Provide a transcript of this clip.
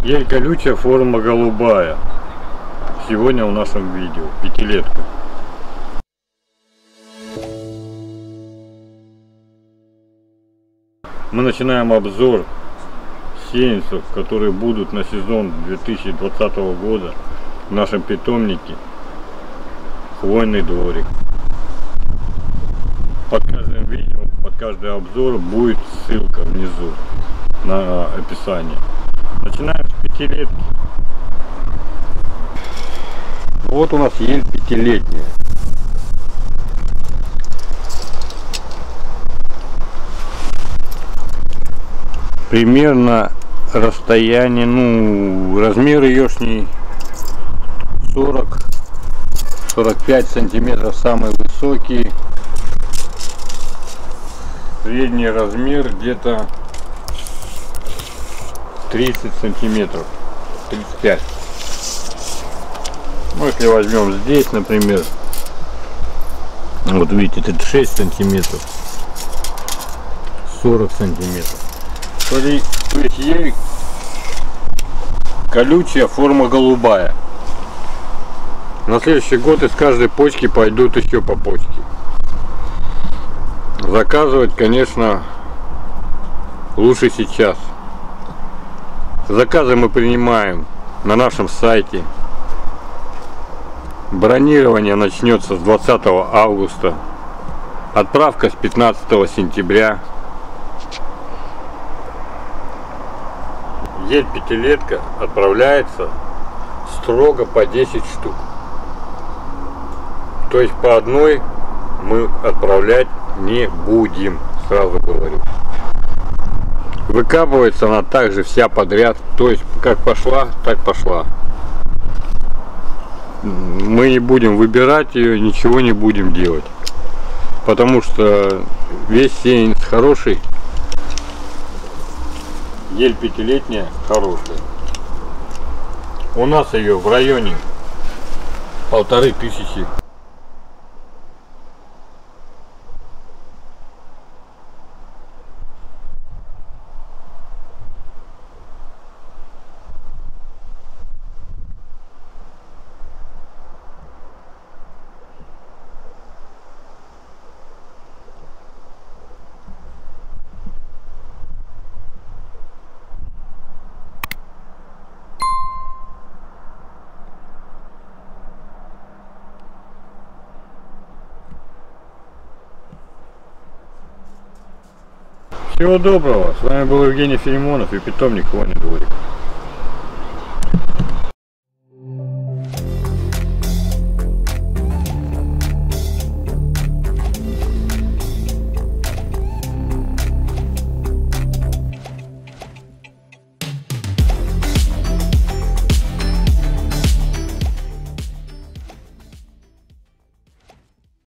Ель колючая, форма голубая. Сегодня в нашем видео пятилетка. Мы начинаем обзор сеянцев, которые будут на сезон 2020 года в нашем питомнике Хвойный дворик. Под каждым видео, под каждый обзор будет ссылка внизу на описание. Начинаем с пятилетки. Вот у нас ель пятилетняя. Примерно расстояние, размер еешний 40-45 сантиметров, самый высокий. Средний размер где-то 30 сантиметров, 35. Ну, если возьмем здесь, например, вот видите, 36 сантиметров, 40 сантиметров. То есть ель колючая, форма голубая. На следующий год из каждой почки пойдут еще по почке. Заказывать, конечно, лучше сейчас. Заказы мы принимаем на нашем сайте. Бронирование начнется с 20 августа. Отправка с 15 сентября. Ель пятилетка отправляется строго по 10 штук. То есть по одной мы отправлять не будем, сразу говорю. Выкапывается она также вся подряд, то есть как пошла, так пошла. Мы не будем выбирать ее, ничего не будем делать, потому что весь сеянец хороший. Ель пятилетняя хорошая. У нас ее в районе 1500. Всего доброго, с вами был Евгений Филимонов и питомник Хвойный дворик.